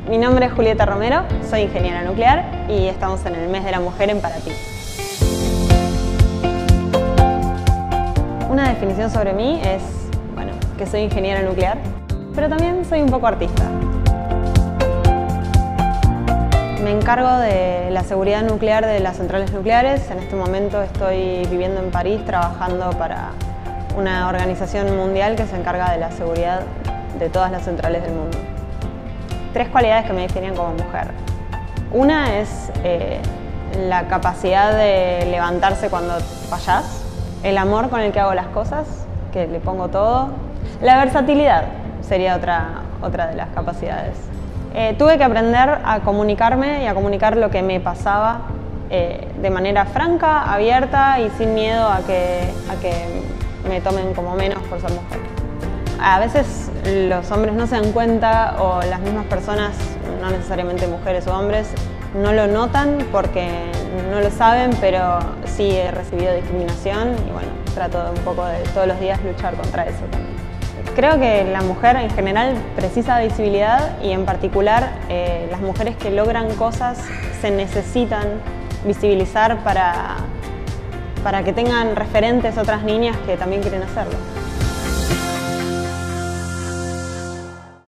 Mi nombre es Julieta Romero, soy ingeniera nuclear y estamos en el mes de la mujer en Paraty. Una definición sobre mí es, bueno, que soy ingeniera nuclear, pero también soy un poco artista. Me encargo de la seguridad nuclear de las centrales nucleares. En este momento estoy viviendo en París trabajando para una organización mundial que se encarga de la seguridad de todas las centrales del mundo. 3 cualidades que me definen como mujer. Una es la capacidad de levantarse cuando fallás, el amor con el que hago las cosas, que le pongo todo. La versatilidad sería otra de las capacidades. Tuve que aprender a comunicarme y a comunicar lo que me pasaba de manera franca, abierta y sin miedo a que me tomen como menos por ser mujer. A veces los hombres no se dan cuenta, o las mismas personas, no necesariamente mujeres o hombres, no lo notan porque no lo saben, pero sí he recibido discriminación y bueno, trato un poco de todos los días luchar contra eso también. Creo que la mujer en general precisa de visibilidad y en particular las mujeres que logran cosas se necesitan visibilizar para que tengan referentes otras niñas que también quieren hacerlo.